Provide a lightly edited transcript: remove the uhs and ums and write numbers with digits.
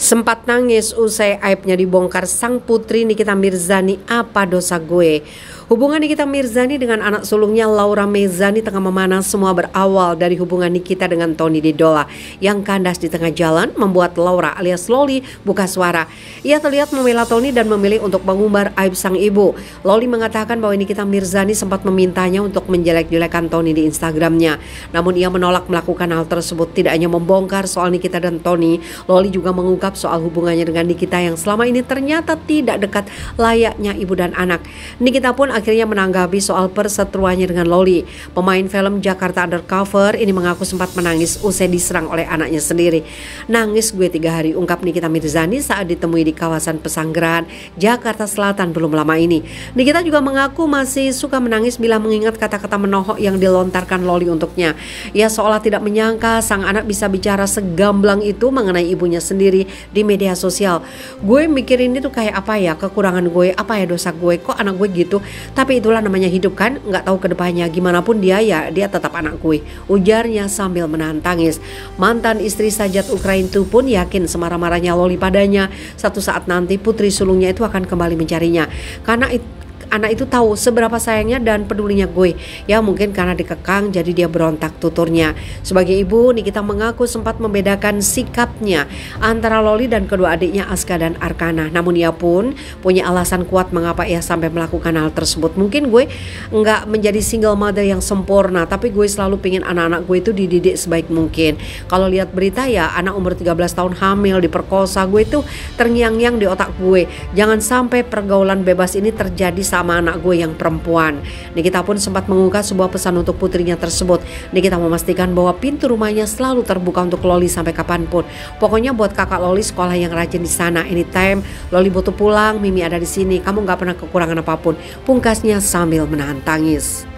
Sempat nangis usai aibnya dibongkar sang putri Nikita Mirzani, apa dosa gue? Hubungan Nikita Mirzani dengan anak sulungnya Laura Mezani tengah memanas. Semua berawal dari hubungan Nikita dengan Tony Didola yang kandas di tengah jalan membuat Laura alias Loli buka suara. Ia terlihat membela Tony dan memilih untuk mengumbar aib sang ibu. Loli mengatakan bahwa Nikita Mirzani sempat memintanya untuk menjelek-jelekan Tony di Instagramnya. Namun ia menolak melakukan hal tersebut. Tidak hanya membongkar soal Nikita dan Tony, Loli juga mengungkap soal hubungannya dengan Nikita yang selama ini ternyata tidak dekat layaknya ibu dan anak. Nikita pun akhirnya menanggapi soal perseteruannya dengan Loli. Pemain film Jakarta Undercover ini mengaku sempat menangis usai diserang oleh anaknya sendiri. "Nangis gue 3 hari," ungkap Nikita Mirzani saat ditemui di kawasan Pesanggerahan, Jakarta Selatan belum lama ini. Nikita juga mengaku masih suka menangis bila mengingat kata-kata menohok yang dilontarkan Loli untuknya. Ia seolah tidak menyangka sang anak bisa bicara segamblang itu mengenai ibunya sendiri di media sosial. "Gue mikirin itu kayak apa ya, kekurangan gue, apa ya dosa gue, kok anak gue gitu. Tapi itulah namanya hidup kan, nggak tahu kedepannya gimana pun dia ya, dia tetap anak gue," ujarnya sambil menahan tangis. Mantan istri Sajat Ukraina itu pun yakin semarah-marahnya Loli padanya, satu saat nanti putri sulungnya itu akan kembali mencarinya. Karena anak itu tahu seberapa sayangnya dan pedulinya gue. Ya mungkin karena dikekang jadi dia berontak, tuturnya. Sebagai ibu, Nikita mengaku sempat membedakan sikapnya antara Loli dan kedua adiknya Aska dan Arkana. Namun ia pun punya alasan kuat mengapa ia sampai melakukan hal tersebut. "Mungkin gue nggak menjadi single mother yang sempurna, tapi gue selalu pengen anak-anak gue itu dididik sebaik mungkin. Kalau lihat berita ya anak umur 13 tahun hamil diperkosa, gue itu terngiang-ngiang di otak gue. Jangan sampai pergaulan bebas ini terjadi sama anak gue yang perempuan." Nikita pun sempat mengunggah sebuah pesan untuk putrinya tersebut. Nikita memastikan bahwa pintu rumahnya selalu terbuka untuk Loli sampai kapanpun. "Pokoknya buat kakak Loli sekolah yang rajin di sana. Anytime Loli butuh pulang, Mimi ada di sini. Kamu gak pernah kekurangan apapun," pungkasnya sambil menahan tangis.